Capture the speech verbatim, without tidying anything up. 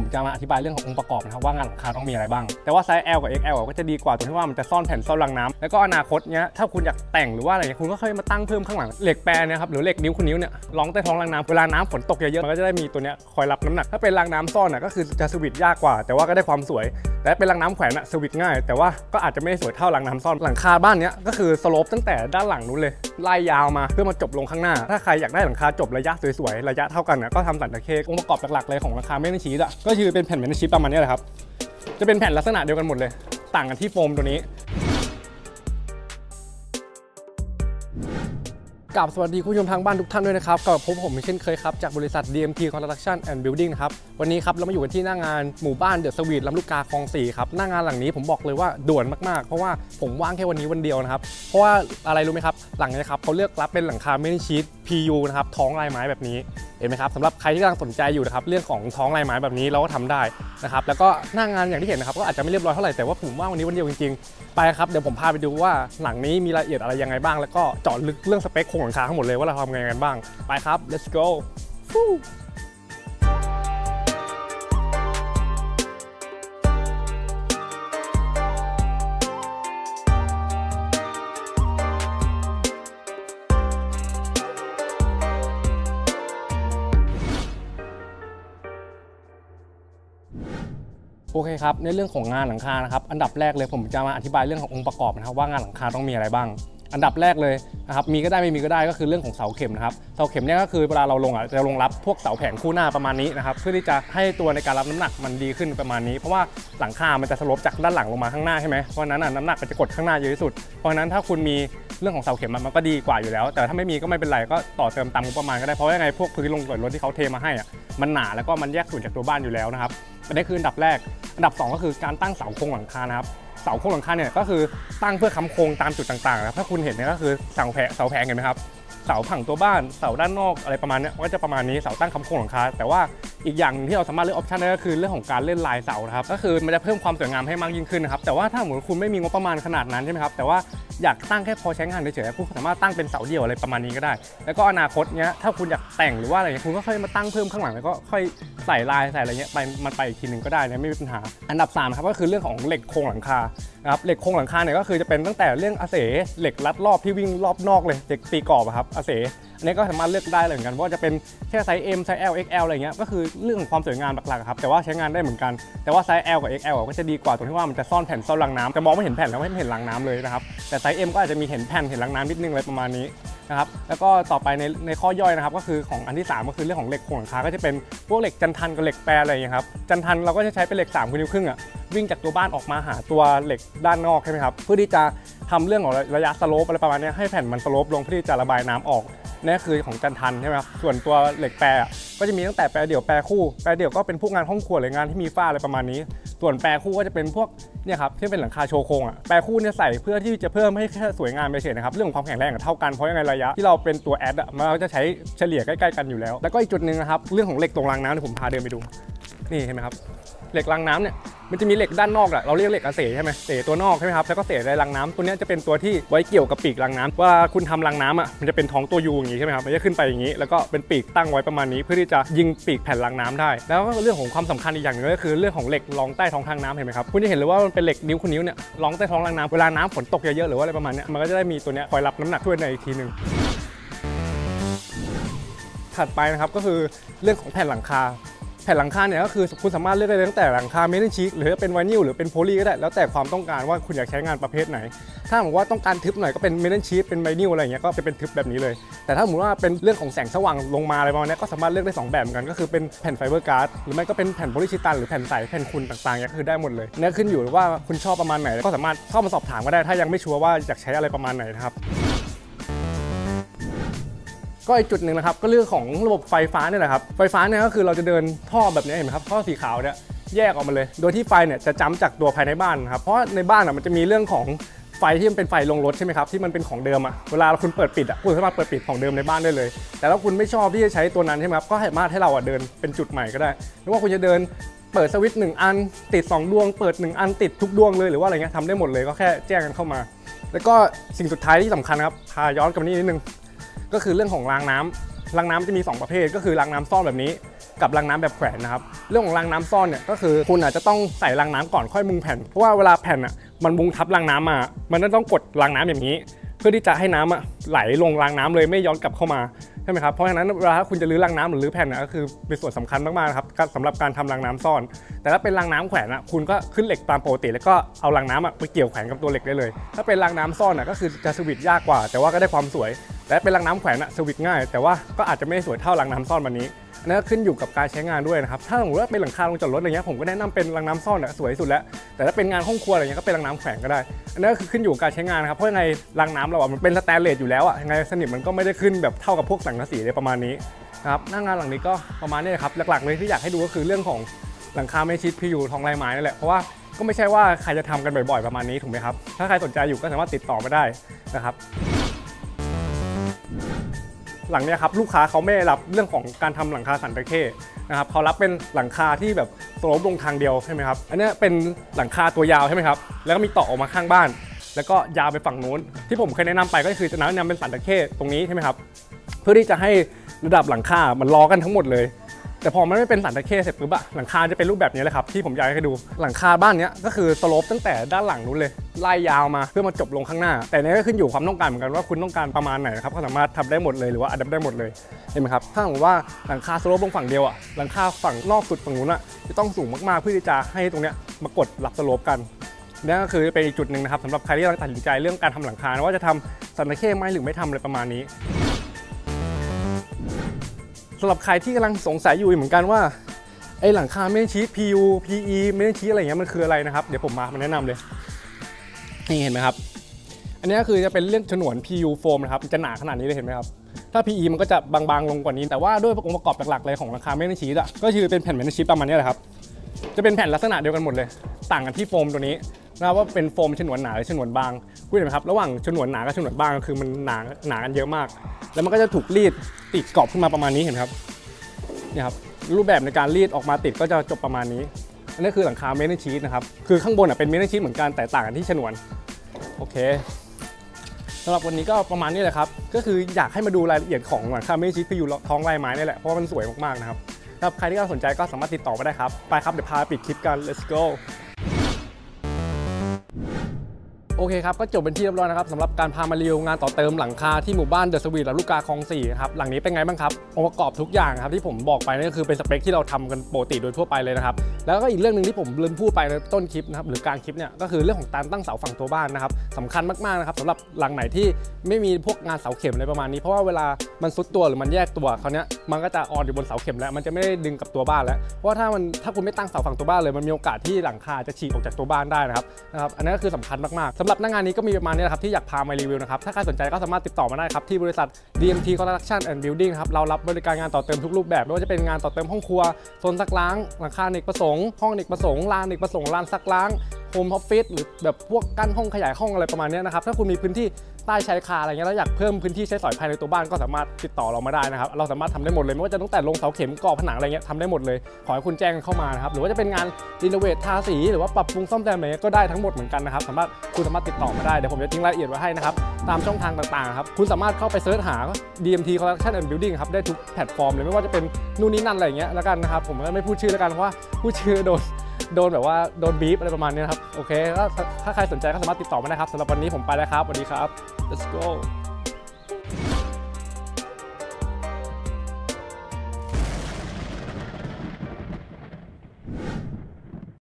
จะมาอธิบายเรื่องขององค์ประกอบนะครับว่างานหลังคาต้องมีอะไรบ้างแต่ว่าไซส์ L กับ เอ็กซ์ แอล ก็จะดีกว่าตรงที่ว่ามันจะซ่อนแผ่นซ่อนรางน้ำแล้วก็อนาคตเนี้ยถ้าคุณอยากแต่งหรือว่าอะไรคุณก็ค่อยมาตั้งเพิ่มข้างหลังเหล็กแปรนะครับหรือเหล็กนิ้วคุณนิ้วเนี่ยรองใต้ท้องรางน้ำเวลาน้ำฝนตกเยอะๆมันก็จะได้มีตัวเนี้ยคอยรับน้ำหนักถ้าเป็นรางน้ำซ่อนอ่ะก็คือจะสวิตช์ยากกว่าแต่ว่าก็ได้ความสวยแต่เป็นรางน้ำแขวนอ่ะสวิตช์ง่ายแต่ว่าก็อาจจะไม่ได้สวยเท่ารางน้ำซ่อนหลังคาบ้านเนี้ยก็คือสโลปตั้งแต่ด้านหลังนู้นเลยไล่ยาวมาเพื่อมาจบลงข้างหน้าถ้าใครอยากได้หลังคาจบระยะสวยๆระยะเท่ากันนะก็ทำสันตะเคองค์ประกอบหลักๆเลยของหลังคาเมทัลชีทอ่ะก็คือเป็นแผ่นเมทัลชีทประมาณนี้แหละครับจะเป็นแผ่นลักษณะเดียวกันหมดเลยต่างกันที่โฟมตัวนี้กราบสวัสดีผู้ชมทางบ้านทุกท่านด้วยนะครับกับผมผมเช่นเคยครับจากบริษัท ดี เอ็ม ที Construction and Building นะครับวันนี้ครับเรามาอยู่กันที่หน้างานหมู่บ้านเดอะสวีทลำลูกกาคลองสี่ครับหน้างานหลังนี้ผมบอกเลยว่าด่วนมากๆเพราะว่าผมว่างแค่วันนี้วันเดียวนะครับเพราะว่าอะไรรู้ไหมครับหลังนี้ครับเขาเลือกรับเป็นหลังคาเมทัลชีท พี ยู นะครับท้องลายไม้แบบนี้เห็นไหมครับสำหรับใครที่กำลังสนใจอยู่นะครับเรื่องของท้องลายไม้แบบนี้เราก็ทำได้นะครับแล้วก็หน้างานอย่างที่เห็นนะครับก็อาจจะไม่เรียบร้อยเท่าไหร่แต่ว่าผมว่าวันนี้วันเดียวจริงๆไปครับเดี๋ยวผมพาไปดูว่าหลังนี้มีรายละเอียดอะไรยังไงบ้างแล้วก็เจาะลึกเรื่องสเปคโครงหลังคาทั้งหมดเลยว่าเราทำยังไงกันบ้างไปครับ let's goโอเคครับในเรื่องของงานหลังคานะครับอันดับแรกเลยผมจะมาอธิบายเรื่องขององค์ประกอบนะครับว่างานหลังคาต้องมีอะไรบ้างอันดับแรกเลยนะครับมีก็ได้ไม่มีก็ได้ก็คือเรื่องของเสาเข็มนะครับเสาเข็มเนี่ยก็คือเวลาเราลงอ่ะจะลงรับพวกเสาแผงคู่หน้าประมาณนี้นะครับเพื่อที่จะให้ตัวในการรับน้ำหนักมันดีขึ้นประมาณนี้เพราะว่าหลังคามันจะสโลปจากด้านหลังลงมาข้างหน้าใช่ไหมเพราะนั้นน้ำหนักมันจะกดข้างหน้าเยอะที่สุดเพราะนั้นถ้าคุณมีเรื่องของเสาเข็มมันก็ดีกว่าอยู่แล้วแต่ถ้าไม่มีก็ไม่เป็นไรก็ต่อเติมตามงบประมาณก็ได้เพราะยังไงพวกพื้นลงรถที่เขาเทมาให้อ่ะมันหนาแล้วก็มันแยกส่วนจากตัวบ้านอยู่แล้วนะครับอันนี้คืออันดับแรกอันดับสองก็คือการตั้งเสาโครงหลังคานะครับเสาโครงหลังคาเนี่ยก็คือตั้งเพื่อค้ำโครงตามจุดต่างๆนะถ้าคุณเห็นเนี่ยก็คือเสาแผงเสาแผงเห็นไหมครับเสาผังตัวบ้านเสาด้านนอกอะไรประมาณนี้ก็จะประมาณนี้เสาตั้งค้ำโครงหลังคาแต่ว่าอีกอย่างที่เราสามารถเลือกออปชันได้ก็คือเรื่องของการเล่นลายเสานะครับก็คือมันจะเพิ่มความสวยงามให้มากยิ่งขึ้นนะครับแต่ว่าถ้าเหมือนคุณไม่มีงบประมาณขนาดนั้นใช่ไหมครับแต่ว่าอยากตั้งแค่พอใช้งานเฉยๆคุณสามารถตั้งเป็นเสาเดี่ยวอะไรประมาณนี้ก็ได้แล้วก็อนาคตเนี้ยถ้าคุณอยากแต่งหรือว่าอะไรเงี้ยคุณก็ค่อยมาตั้งเพิ่มข้างหลังแล้วก็ค่อยใส่ลายใส่อะไรเงี้ยไปมันไปอีกทีหนึ่งก็ได้นะไม่มีปัญหาอันดับสามครับก็คือเรื่องของเหล็กโครงหลังคานะครับเหล็กโครงหลังคาเนี่ยก็คือจะเป็นตั้งแต่เรื่องอาเสเหล็กรัดรอบที่วิ่งรอบนอกเลยเหล็กตีกรอบครับอาเสอันนี้ก็สามารถเลือกได้เลยเหมือนกันว่าจะเป็นแค่ไซส์ M ไซส์ L เอ็กซ์ แอล อะไรเงี้ยก็คือเรื่องของความสวยงามหลักๆครับแต่ว่าใช้งานได้เหมือนกันแต่ว่าไซส์ L กับ เอ็กซ์ แอล ก็จะดีกว่าตรงที่ว่ามันจะซ่อนแผ่นซ่อนรางน้ำจะมองไม่เห็นแผ่นแล้วไม่เห็นรางน้ำเลยนะครับแต่ไซส์ M ก็อาจจะมีเห็นแผ่นเห็นรางน้ำนิดนึงอะไรประมาณนี้นะครับแล้วก็ต่อไปในในข้อย่อยนะครับก็คือของอันที่สามก็คือเรื่องของเหล็กโครงหลังคาก็จะเป็นพวกเหล็กจันทันกับเหล็กแปรอะไรอย่างเงี้ยครับจันทันเราก็จะใช้เป็นเหล็กสามนิ้วครึ่งอ่ะวิ่งจากตัวบ้านออกมาหาตัวเหล็กด้านนอกใช่ไหมครับเพื่อที่จะทำเรื่องของระยะสโลปอะไรประมาณนี้ให้แผ่นมันสโลปลงเพื่อที่จะระบายน้ำออกนี่คือของจันทันใช่ไหมครับส่วนตัวเหล็กแปรก็จะมีตั้งแต่แปรเดี่ยวแปรคู่แปรเดี่ยวก็เป็นพวกงานห้องครัวหรืองานที่มีฝ้าอะไรประมาณนี้ส่วนแปรคู่ก็จะเป็นพวกเนี่ยครับที่เป็นหลังคาโชว์โครงอ่ะแปรคู่เนี่ยใส่เพื่อที่จะเพิ่มให้แค่สวยงามไปเฉยนะครับเรื่องของความแข็งแรงเท่ากันเพราะยังไงระยะที่เราเป็นตัวแอดอ่ะมันก็จะใช้เฉลี่ยใกล้ๆกันอยู่แล้วแล้วก็อีกจุดหนึ่งนะครับเรื่องของเหล็กตรงรางน้ำที่ผมพาเดินไปดูนี่เห็นไหมครับเหล็กรางน้ำเนี่ยมันจะมีเหล็กด้านนอกอะเราเรียกเหล็กอาเสใช่ไหมเสตัวนอกใช่ไหมครับแล้วก็เสในรางน้ำตัวนี้จะเป็นตัวที่ไว้เกี่ยวกับปีกรางน้ำว่าคุณทำรางน้ำอะมันจะเป็นท้องตัวยูอย่างนี้ใช่ไหมครับมันจะขึ้นไปอย่างนี้แล้วก็เป็นปีกตั้งไว้ประมาณนี้เพื่อที่จะยิงปีกแผ่นรางน้ำได้แล้วก็เรื่องของความสำคัญอีกอย่างนึงก็คือเรื่องของเหล็กรองใต้ท้องทางน้ำเห็นไหมครับคุณจะเห็นเลยว่ามันเป็นเหล็กนิ้วคุณนิ้วเนี่ยรองใต้ท้องรางน้ำเวลาน้ำฝนตกเยอะๆหรือว่าอะไรประมาณนี้มันก็จะได้มีตัวนี้คอยรับน้ำหนักช่วยในอีกทีนึงถัดไปนะครับก็คือเรื่องของแผ่นหลังคาแผ่นหลังคาเนี่ยก็คือคุณสามารถเลือกได้ตั้งแต่หลังคาเมทัลชีทหรือเป็นไวนิลหรือเป็นโพลีก็ได้แล้วแต่ความต้องการว่าคุณอยากใช้งานประเภทไหนถ้าบอกว่าต้องการทึบหน่อยก็เป็นเมทัลชีทเป็นไวนิลอะไรอย่างเงี้ยก็จะเป็นทึบแบบนี้เลยแต่ถ้าสมมติว่าเป็นเรื่องของแสงสว่างลงมาอะไรประมาณนี้ก็สามารถเลือกได้สองแบบเหมือนกันก็คือเป็นแผ่นไฟเบอร์การ์ดหรือไม่ก็เป็นแผ่นโพลีชิตันหรือแผ่นใสแผ่นคุณต่างๆเนี่ยคือได้หมดเลยเนี่ยขึ้นอยู่ว่าคุณชอบประมาณไหนก็สามารถเข้ามาสอบถามก็ได้ถ้ายังไม่ชัวร์ว่าอยากใช้อะไรประมาณไหนนะครับก็อีกจุดหนึ่งนะครับก็เรื่องของระบบไฟฟ้าเนี่ยแหละครับไฟฟ้าเนี่ยก็คือเราจะเดินท่อแบบนี้เห็นไหมครับท่อสีขาวเนี่ยแยกออกมาเลยโดยที่ไฟเนี่ยจะจ้ำจากตัวภายในบ้านครับเพราะในบ้านอ่ะมันจะมีเรื่องของไฟที่มันเป็นไฟลงรถใช่ไหมครับที่มันเป็นของเดิมอ่ะเวลาคุณเปิดปิดอ่ะคุณสามารถเปิดปิดของเดิมในบ้านได้เลยแต่ถ้าคุณไม่ชอบที่จะใช้ตัวนั้นใช่ไหมครับก็สามารถให้เราอ่ะเดินเป็นจุดใหม่ก็ได้ไม่ว่าคุณจะเดินเปิดสวิตช์หนึ่งอันติดสองดวงเปิดหนึ่งอันติดทุกดวงเลยหรือว่าอะไรเงี้ยทำได้หมดเลยก็แค่แจ้งกันเข้ามาแล้วก็สิ่งสุดท้ายที่สำคัญครับพาย้อนกลับมานิดนึงก็คือเรื่องของรางน้ำรางน้ำจะมีสองประเภทก็คือรางน้ำซ่อนแบบนี้กับรางน้ำแบบแขวนนะครับเรื่องของรางน้ำซ่อนเนี่ยก็คือคุณอาจจะต้องใส่รางน้ำก่อนค่อยมุงแผ่นเพราะว่าเวลาแผ่นอ่ะมันมุงทับรางน้ำมามันต้องกดรางน้ำอย่างนี้เพื่อที่จะให้น้ำอ่ะไหลลงรางน้ำเลยไม่ย้อนกลับเข้ามาใช่ไหมครับเพราะฉะนั้นเวลาคุณจะรื้อรางน้ำหรือรื้อแผ่นน่ะก็คือเป็นส่วนสำคัญมากๆครับสำหรับการทำรางน้ำซ่อนแต่ถ้าเป็นรางน้ำแขวนอ่ะคุณก็ขึ้นเหล็กตามปกติแล้วก็เอารางน้ำอ่ะไปเกี่ยวแขวนกับตัวเหล็กได้เลยถ้าเป็นรางน้ำซ่อนอ่ะก็คือจะสวิตช์ยากกว่าแต่ว่าก็ได้ความสวยและเป็นรางน้ำแขวนอ่ะสวิตช์ง่ายแต่ว่าก็อาจจะไม่สวยเท่ารางน้ำซ่อนวันนี้นั่นก็ขึ้นอยู่กับการใช้งานด้วยนะครับถ้าสมมติว่าเป็นหลังคาโรงจอดรถอะไรเงี้ยผมก็แนะนำเป็นรางน้ำซ่อนอ่ะสวยสุดแล้วแต่ถ้าเป็นงานห้องครัวอะไรเงี้ยก็เป็นรางน้ำแขวนก็ได้อันนี้ก็คือขึ้นอยู่กับการใช้งานนะครับเพราะยังไงรางน้ำเราอ่ะมันเป็นสแตนเลสอยู่แล้วอ่ะยังไงสนิมมันก็ไม่ได้ขึ้นแบบเท่ากับพวกสังกะสีเลยประมาณนี้นะครับหน้างานหลังนี้ก็ประมาณนี้ครับหลักๆเลยที่อยากให้ดูก็คือเรื่องของหลังคาไม่ชิด พี ยู ทองลายไม้นั่นแหละเพราะว่าก็ไม่ใช่ว่าใครจะทำกันบ่อยๆประมาณนี้ถูกไหมครับถ้าใครสนใจอยู่ก็สามารถติดต่อมาได้นะครับหลังนี้ครับลูกค้าเขาไม่รับเรื่องของการทำหลังคาสันตะเข้นะครับเขารับเป็นหลังคาที่แบบสโลปลงทางเดียวใช่ไหมครับอันนี้เป็นหลังคาตัวยาวใช่ไหมครับแล้วก็มีต่อออกมาข้างบ้านแล้วก็ยาวไปฝั่งนู้นที่ผมเคยแนะนำไปก็คือจะแนะนำเป็นสันตะเข้ตรงนี้ใช่ไหมครับเพื่อที่จะให้ระดับหลังคามันล้อกันทั้งหมดเลยแต่พอมันไม่เป็นสันตะเข้เสร็จปุ๊บอะหลังคาจะเป็นรูปแบบนี้เลยครับที่ผมอยากให้ดูหลังคาบ้านนี้ก็คือสโลปตั้งแต่ด้านหลังนู้นเลยไล่ยาวมาเพื่อมาจบลงข้างหน้าแต่นี้ก็ขึ้นอยู่ความต้องการเหมือนกันว่าคุณต้องการประมาณไหนครับก็สามารถทำได้หมดเลยหรือว่าอัดได้หมดเลยเห็นไหมครับถ้าสมมติว่าหลังคาสโลปลงฝั่งเดียวอะหลังคาฝั่งนอกสุดฝั่งนู้นอะจะต้องสูงมากๆเพื่อที่จะให้ตรงนี้มากดรับสโลปกันนี่ก็คือเป็นอีกจุดหนึ่งนะครับสำหรับใครที่กำลังตัดสินใจเรื่องการทำหลังคาว่าจะทำสันตะเข้ไหมหรือไม่ทำอะไรประมาณนี้สำหรับใครที่กำลังสงสัยอยู่เหมือนกันว่าไอ้หลังคาเมนชีส พี ยู พี อี เมนชีสอะไรเงี้ยมันคืออะไรนะครับเดี๋ยวผมมามาแนะนำเลยนี่เห็นไหมครับอันนี้ก็คือจะเป็นเรื่องฉนวน พี ยู โฟมนะครับจะหนาขนาดนี้เลยเห็นไหมครับถ้า พี อี มันก็จะบางๆลงกว่านี้แต่ว่าด้วยองค์ประกอบหลักๆเลยของหลังคาเมนชีสอ่ะก็คือเป็นแผ่นเมนชีสประมาณนี้แหละครับจะเป็นแผ่นลักษณะเดียวกันหมดเลยต่างกันที่โฟมตัวนี้นะว่าเป็นโฟมฉนวนหนาหรือฉนวนบางคุณเห็นไหมครับระหว่างฉนวนหนากับฉนวนบางก็คือมันหนาหนากันเยอะมากแล้วมันก็จะถูกรีดติดกรอบขึ้นมาประมาณนี้เห็นไหมครับนี่ครับรูปแบบในการรีดออกมาติดก็จะจบประมาณนี้อันนี้คือหลังคาเมทัลชีทนะครับคือข้างบนเป็นเมทัลชีทเหมือนกันแต่ต่างกันที่ฉนวนโอเคสำหรับวันนี้ก็ประมาณนี้แหละครับก็คืออยากให้มาดูรายละเอียดของหลังคาเมทัลชีทพี ยู ท้องลายไม้นี่แหละเพราะว่ามันสวยมากๆนะครับถ้าใครที่สนใจก็สามารถติดต่อมาได้ครับไปครับเดี๋ยวพาปิดคลิปกัน let's goโอเคครับก็จบเป็นที่เรียบร้อยนะครับสำหรับการพามารีวิวงานต่อเติมหลังคาที่หมู่บ้านเดอะสวีทลำลูกกาคลองสี่ครับหลังนี้เป็นไงบ้างครับองค์ประกอบทุกอย่างครับที่ผมบอกไปนั่นก็คือเป็นสเปคที่เราทำกันปกติโดยทั่วไปเลยนะครับแล้วก็อีกเรื่องหนึ่งที่ผมลืมพูดไปในต้นคลิปนะครับหรือการคลิปเนี่ยก็คือเรื่องของการตั้งเสาฝั่งตัวบ้านนะครับสำคัญมากๆนะครับสำหรับหลังไหนที่ไม่มีพวกงานเสาเข็มอะไรประมาณนี้เพราะว่าเวลามันซุดตัวหรือมันแยกตัวคราวนี้มันก็จะออนอยู่บนเสาเข็มแล้วมันจะไม่ได้ดึงกับตัวบ้านแล้วเพราะถ้ามันถ้าคุณไม่ตั้งเสาฝั่งตัวบ้านเลยมันมีโอกาสที่หลังคาจะฉีกออกจากตัวบ้านได้นะครับนะครับอันนี้ก็คือสำคัญมากๆสำหรับหน้างานนี้ก็มีประมาณนี้นะครับที่อยากพามารีวิวนะครับถ้าใครสนใจก็สามารถติดต่อมาได้ครับที่บริษัท ดี เอ็ม ที Construction and Building ครับเรารับบริการงานต่อเติมทุกรูปแบบไม่ว่าจะเป็นงานต่อเติมห้องครัวโซนซักล้างหลังคาอเนกประสงค์ห้องอเนกประสงค์ลานอเนกประสงค์ลานซักล้างโฮมออฟฟิศหรือแบบพวกกั้นห้องขยายห้องอะไรประมาณนี้นะครับถ้าคุณมีพื้นที่ใต้ชายคาอะไรเงี้ยแล้วอยากเพิ่มพื้นที่ใช้สอยภายในตัวบ้านก็สามารถติดต่อเรามาได้นะครับเราสามารถทำได้หมดเลยไม่ว่าจะตั้งแต่ลงเสาเข็มก่อผนังอะไรเงี้ยทำได้หมดเลยขอให้คุณแจ้งเข้ามานะครับหรือว่าจะเป็นงานรีโนเวททาสีหรือว่าปรับปรุงซ่อมแซมอะไรก็ได้ทั้งหมดเหมือนกันนะครับสามารถคุณสามารถติดต่อมาได้เดี๋ยวผมจะทิ้งรายละเอียดไว้ให้นะครับตามช่องทางต่างๆครับคุณสามารถเข้าไปเสิร์ชหา ดี เอ็ม ที Construction and Building ครับได้ทุกแพลตฟอร์มเลยไม่ว่าจะเป็นนู่นนี่นั่นอะไรเงี้ยแล้วกันนะครับผมก็ไม่พูดชื่อแล้วกันเพราะว่าพูดชื่อโดนโดนแบบว่าโดนบีฟอะไรประมาณนี้นะครับโอเคถ้าใครสนใจก็สามารถติดต่อมาได้ครับสำหรับวันนี้ผมไปแล้วครับสวัสดีครับ let's go